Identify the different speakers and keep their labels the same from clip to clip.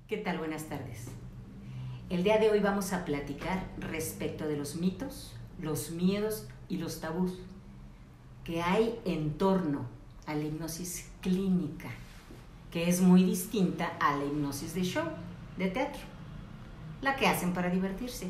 Speaker 1: ¿Qué tal? Buenas tardes. El día de hoy vamos a platicar respecto de los mitos, los miedos y los tabús que hay en torno a la hipnosis clínica, que es muy distinta a la hipnosis de show, de teatro, la que hacen para divertirse.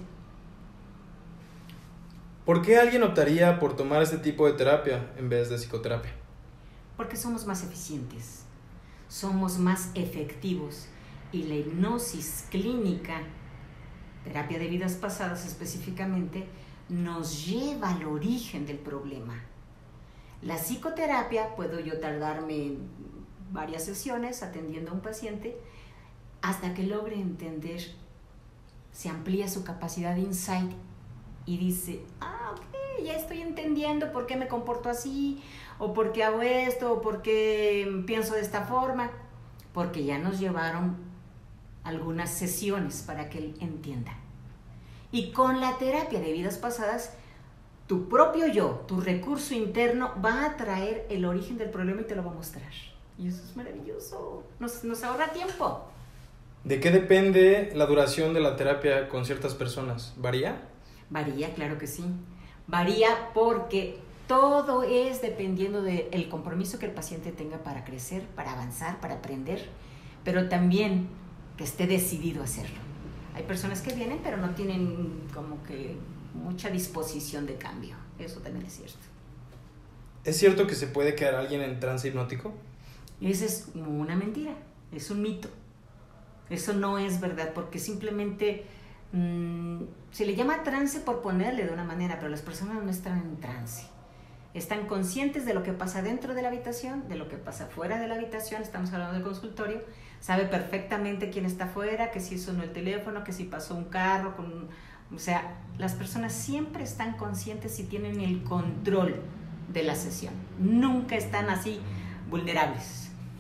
Speaker 2: ¿Por qué alguien optaría por tomar este tipo de terapia en vez de psicoterapia?
Speaker 1: Porque somos más eficientes, somos más efectivos y la hipnosis clínica, terapia de vidas pasadas específicamente, nos lleva al origen del problema. La psicoterapia, puedo yo tardarme varias sesiones atendiendo a un paciente hasta que logre entender, se amplía su capacidad de insight y dice, ok, ya estoy entendiendo por qué me comporto así, o por qué hago esto, o por qué pienso de esta forma, porque ya nos llevaron algunas sesiones para que él entienda. Y con la terapia de vidas pasadas, tu propio yo, tu recurso interno va a traer el origen del problema y te lo va a mostrar. Y eso es maravilloso, nos ahorra tiempo.
Speaker 2: ¿De qué depende la duración de la terapia con ciertas personas? ¿Varía?
Speaker 1: Varía, claro que sí. Varía porque todo es dependiendo del compromiso que el paciente tenga para crecer, para avanzar, para aprender, pero también que esté decidido a hacerlo. Hay personas que vienen pero no tienen como que mucha disposición de cambio. Eso también es cierto.
Speaker 2: ¿Es cierto que se puede quedar alguien en trance hipnótico?
Speaker 1: Esa es una mentira, es un mito. Eso no es verdad porque simplemente se le llama trance por ponerle de una manera, pero las personas no están en trance. Están conscientes de lo que pasa dentro de la habitación, de lo que pasa fuera de la habitación. Estamos hablando del consultorio. Sabe perfectamente quién está afuera, que si sonó el teléfono, que si pasó un carro. O sea, las personas siempre están conscientes y tienen el control de la sesión. Nunca están así vulnerables.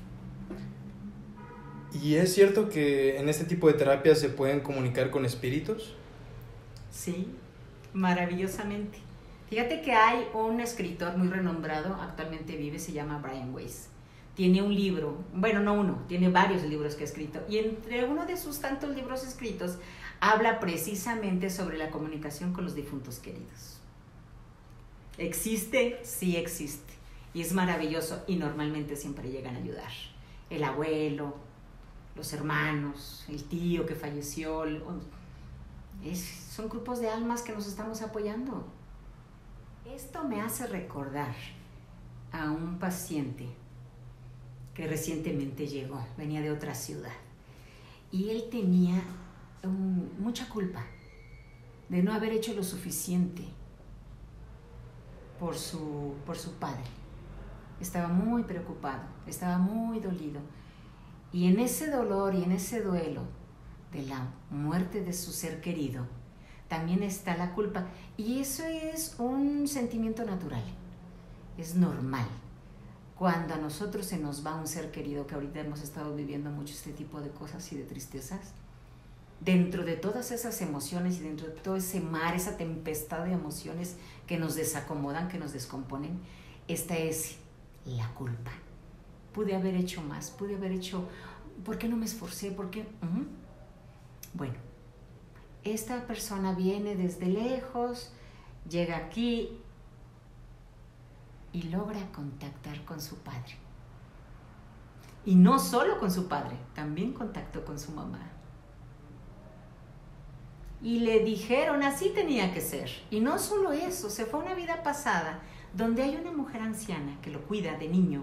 Speaker 2: ¿Y es cierto que en este tipo de terapia se pueden comunicar con espíritus?
Speaker 1: Sí, maravillosamente. Fíjate que hay un escritor muy renombrado, actualmente vive, se llama Brian Weiss. Tiene un libro, bueno, no uno, tiene varios libros que ha escrito. Y entre uno de sus tantos libros escritos, habla precisamente sobre la comunicación con los difuntos queridos. ¿Existe? Sí existe. Y es maravilloso y normalmente siempre llegan a ayudar. El abuelo, los hermanos, el tío que falleció. Son grupos de almas que nos estamos apoyando. Esto me hace recordar a un paciente que recientemente llegó, venía de otra ciudad, y él tenía mucha culpa de no haber hecho lo suficiente por su padre. Estaba muy preocupado, estaba muy dolido, y en ese dolor y en ese duelo de la muerte de su ser querido, también está la culpa. Y eso es un sentimiento natural, es normal. Cuando a nosotros se nos va un ser querido, que ahorita hemos estado viviendo mucho este tipo de cosas y de tristezas, dentro de todas esas emociones y dentro de todo ese mar, esa tempestad de emociones que nos desacomodan, que nos descomponen, esta es la culpa. Pude haber hecho más, pude haber hecho... ¿Por qué no me esforcé? ¿Por qué? Bueno, esta persona viene desde lejos, llega aquí y logra contactar con su padre. Y no solo con su padre, también contactó con su mamá. Y le dijeron, así tenía que ser. Y no solo eso, se fue a una vida pasada donde hay una mujer anciana que lo cuida de niño.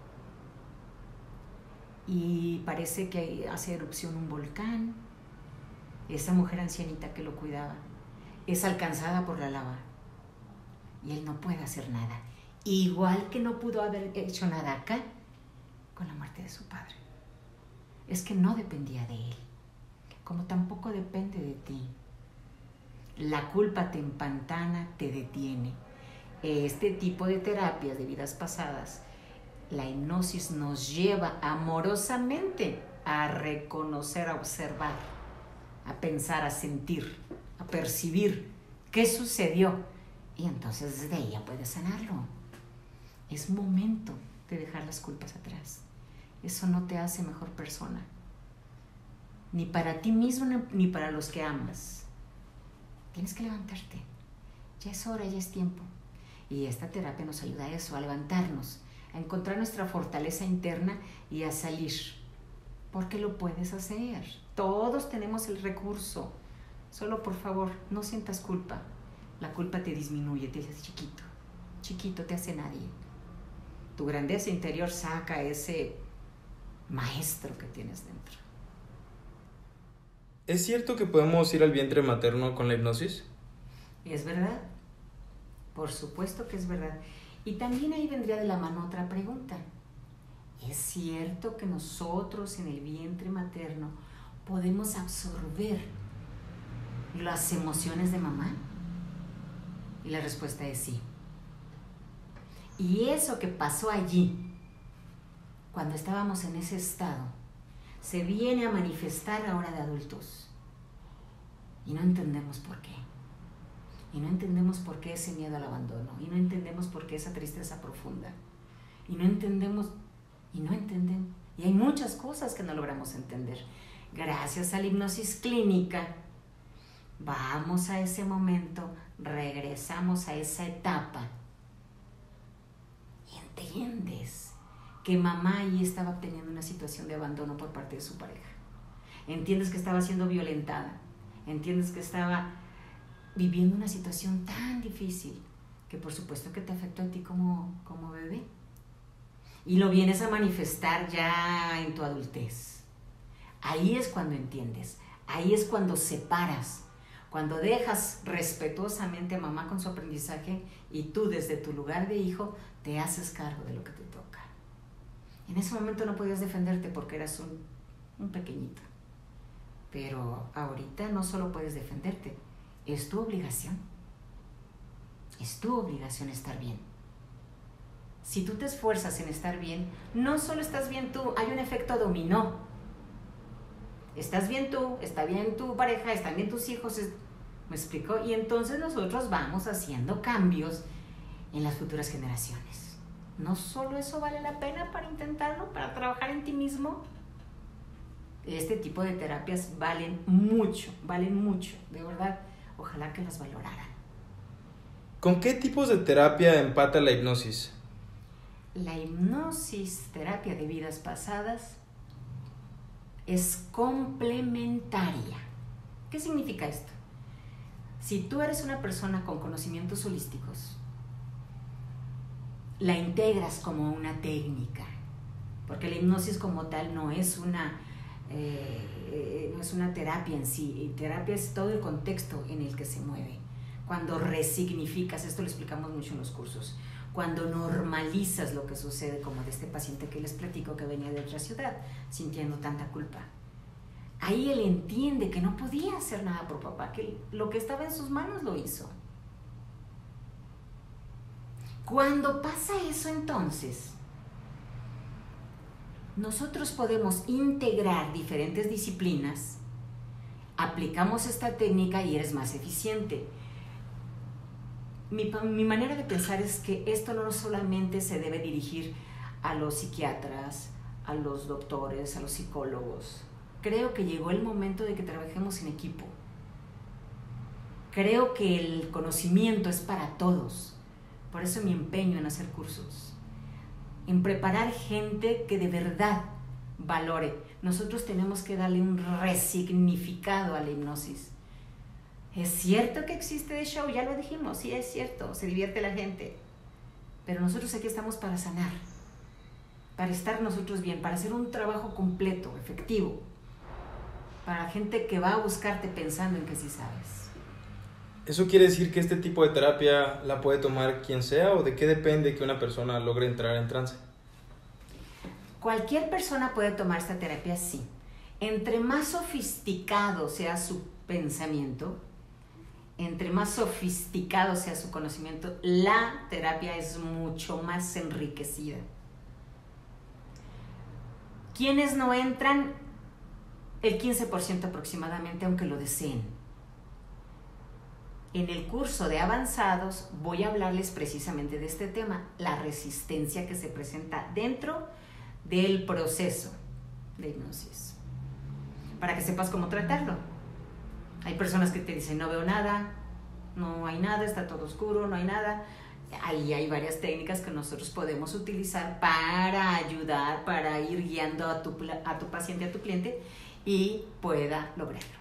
Speaker 1: Y parece que hace erupción un volcán. Esa mujer ancianita que lo cuidaba es alcanzada por la lava. Y él no puede hacer nada. Igual que no pudo haber hecho nada acá con la muerte de su padre. Es que no dependía de él, como tampoco depende de ti. La culpa te empantana, te detiene. Este tipo de terapias de vidas pasadas, la hipnosis nos lleva amorosamente a reconocer, a observar, a pensar, a sentir, a percibir qué sucedió. Y entonces desde ahí ya puedes sanarlo. Es momento de dejar las culpas atrás. Eso no te hace mejor persona. ni para ti mismo, ni para los que amas. Tienes que levantarte. Ya es hora, ya es tiempo. Y esta terapia nos ayuda a eso, a levantarnos, a encontrar nuestra fortaleza interna y a salir. Porque lo puedes hacer. Todos tenemos el recurso. Solo, por favor, no sientas culpa. La culpa te disminuye, te hace chiquito. Chiquito, te hace nadie. Tu grandeza interior saca ese maestro que tienes dentro.
Speaker 2: ¿Es cierto que podemos ir al vientre materno con la hipnosis?
Speaker 1: ¿Es verdad? Por supuesto que es verdad. Y también ahí vendría de la mano otra pregunta. ¿Es cierto que nosotros en el vientre materno podemos absorber las emociones de mamá? Y la respuesta es sí. Y eso que pasó allí, cuando estábamos en ese estado, se viene a manifestar ahora de adultos. Y no entendemos por qué. Y no entendemos por qué ese miedo al abandono. Y no entendemos por qué esa tristeza profunda. Y no entendemos. Y hay muchas cosas que no logramos entender. Gracias a la hipnosis clínica, vamos a ese momento, regresamos a esa etapa. Y entiendes que mamá ahí estaba teniendo una situación de abandono por parte de su pareja. Entiendes que estaba siendo violentada. Entiendes que estaba viviendo una situación tan difícil que por supuesto que te afectó a ti como bebé. Y lo vienes a manifestar ya en tu adultez. Ahí es cuando entiendes. Ahí es cuando separas. Cuando dejas respetuosamente a mamá con su aprendizaje y tú desde tu lugar de hijo te haces cargo de lo que te toca. En ese momento no podías defenderte porque eras un pequeñito. Pero ahorita no solo puedes defenderte, es tu obligación. Es tu obligación estar bien. Si tú te esfuerzas en estar bien, no solo estás bien tú, hay un efecto dominó. Estás bien tú, está bien tu pareja, están bien tus hijos, ¿me explico? Y entonces nosotros vamos haciendo cambios en las futuras generaciones. ¿No solo eso vale la pena para intentarlo, para trabajar en ti mismo? Este tipo de terapias valen mucho, de verdad. Ojalá que las valoraran.
Speaker 2: ¿Con qué tipos de terapia empata la hipnosis?
Speaker 1: La hipnosis, terapia de vidas pasadas, es complementaria. ¿Qué significa esto? Si tú eres una persona con conocimientos holísticos, la integras como una técnica, porque la hipnosis como tal no es una terapia en sí. Terapia es todo el contexto en el que se mueve. Cuando resignificas, esto lo explicamos mucho en los cursos, cuando normalizas lo que sucede, como de este paciente que les platico que venía de otra ciudad sintiendo tanta culpa. Ahí él entiende que no podía hacer nada por papá, que lo que estaba en sus manos lo hizo. Cuando pasa eso, entonces nosotros podemos integrar diferentes disciplinas, aplicamos esta técnica y eres más eficiente. Mi manera de pensar es que esto no solamente se debe dirigir a los psiquiatras, a los doctores, a los psicólogos. Creo que llegó el momento de que trabajemos en equipo. Creo que el conocimiento es para todos. Por eso mi empeño en hacer cursos, en preparar gente que de verdad valore. Nosotros tenemos que darle un resignificado a la hipnosis. Es cierto que existe de show, ya lo dijimos, sí es cierto, se divierte la gente. Pero nosotros aquí estamos para sanar, para estar nosotros bien, para hacer un trabajo completo, efectivo, para gente que va a buscarte pensando en que sí sabes.
Speaker 2: ¿Eso quiere decir que este tipo de terapia la puede tomar quien sea o de qué depende que una persona logre entrar en trance?
Speaker 1: Cualquier persona puede tomar esta terapia, sí. Entre más sofisticado sea su pensamiento, entre más sofisticado sea su conocimiento, la terapia es mucho más enriquecida. ¿Quiénes no entran? El 15% aproximadamente, aunque lo deseen. En el curso de avanzados voy a hablarles precisamente de este tema, la resistencia que se presenta dentro del proceso de hipnosis. para que sepas cómo tratarlo. Hay personas que te dicen, no veo nada, no hay nada, está todo oscuro, no hay nada. Ahí hay varias técnicas que nosotros podemos utilizar para ayudar, para ir guiando a tu paciente, a tu cliente, y pueda lograrlo.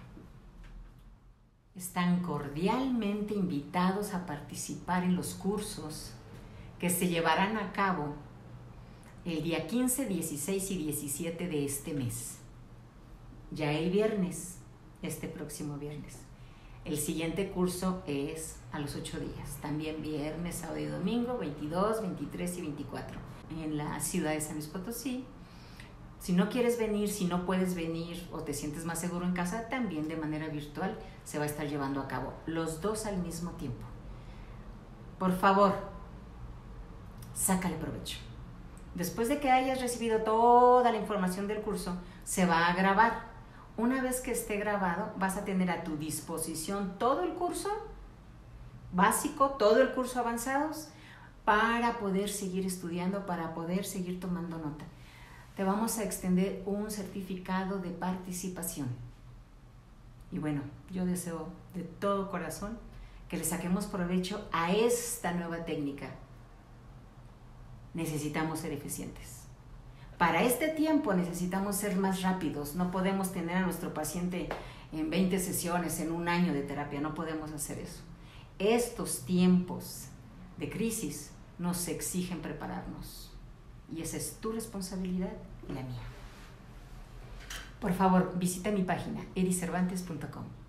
Speaker 1: Están cordialmente invitados a participar en los cursos que se llevarán a cabo el día 15, 16 y 17 de este mes. Ya el viernes, este próximo viernes. El siguiente curso es a los 8 días, también viernes, sábado y domingo, 22, 23 y 24, en la ciudad de San Luis Potosí. Si no quieres venir, si no puedes venir o te sientes más seguro en casa, también de manera virtual se va a estar llevando a cabo, los dos al mismo tiempo. Por favor, sácale provecho. Después de que hayas recibido toda la información del curso, se va a grabar. Una vez que esté grabado, vas a tener a tu disposición todo el curso básico, todo el curso avanzados, para poder seguir estudiando, para poder seguir tomando nota. Te vamos a extender un certificado de participación. Y bueno, yo deseo de todo corazón que le saquemos provecho a esta nueva técnica. Necesitamos ser eficientes. Para este tiempo necesitamos ser más rápidos. No podemos tener a nuestro paciente en 20 sesiones, en un año de terapia. No podemos hacer eso. Estos tiempos de crisis nos exigen prepararnos. Y esa es tu responsabilidad y la mía. Por favor, visita mi página ericervantes.com.